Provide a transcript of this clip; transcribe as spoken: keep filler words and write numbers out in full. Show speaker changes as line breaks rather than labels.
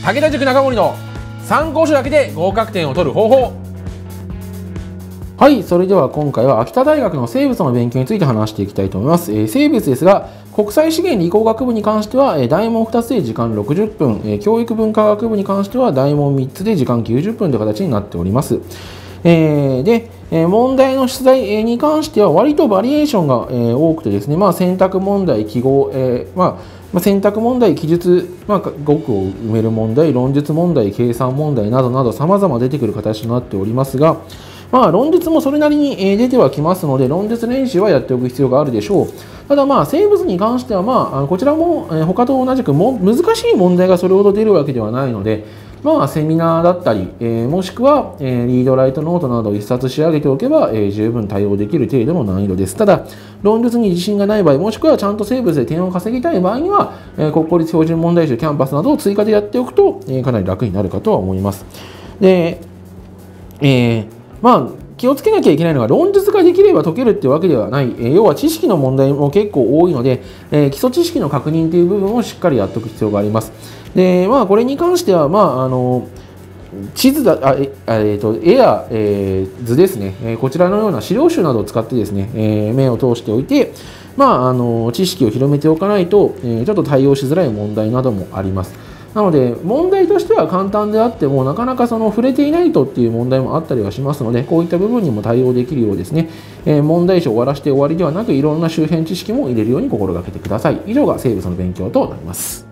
武田塾中森の参考書だけで合格点を取る方法。はい、それでは今回は秋田大学の生物の勉強について話していきたいと思います。えー、生物ですが、国際資源理工学部に関しては、えー、大問ふたつで時間ろくじゅっぷん、えー、教育文化学部に関しては大問みっつで時間きゅうじゅっぷんという形になっております。えー、で、えー、問題の出題に関しては割とバリエーションが、えー、多くてですね、まあ、選択問題、記号、えーまあまあ、選択問題、記述、まあ、語句を埋める問題、論述問題、計算問題などなど様々出てくる形となっておりますが、まあ、論述もそれなりに出てはきますので、論述練習はやっておく必要があるでしょう。ただ、まあ、生物に関しては、まあ、こちらも他と同じくも難しい問題がそれほど出るわけではないので、まあ、セミナーだったり、えー、もしくは、えー、リードライトノートなどを一冊仕上げておけば、えー、十分対応できる程度の難易度です。ただ、論述に自信がない場合、もしくはちゃんと生物で点を稼ぎたい場合には、えー、国公立標準問題集、キャンパスなどを追加でやっておくと、えー、かなり楽になるかとは思います。で、えー、まあ、気をつけなきゃいけないのが、論述ができれば解けるってわけではない、えー、要は知識の問題も結構多いので、えー、基礎知識の確認という部分をしっかりやっておく必要があります。で、まあ、これに関しては、まあ、あの地図だ、あええー、と絵や、えー、図ですね、えー、こちらのような資料集などを使ってですね、えー、目を通しておいて、まあ、あの知識を広めておかないと、えー、ちょっと対応しづらい問題などもあります。なので、問題としては簡単であっても、なかなかその触れていないとっていう問題もあったりはしますので、こういった部分にも対応できるようですね、えー、問題集を終わらせて終わりではなく、いろんな周辺知識も入れるように心がけてください。以上が生物の勉強となります。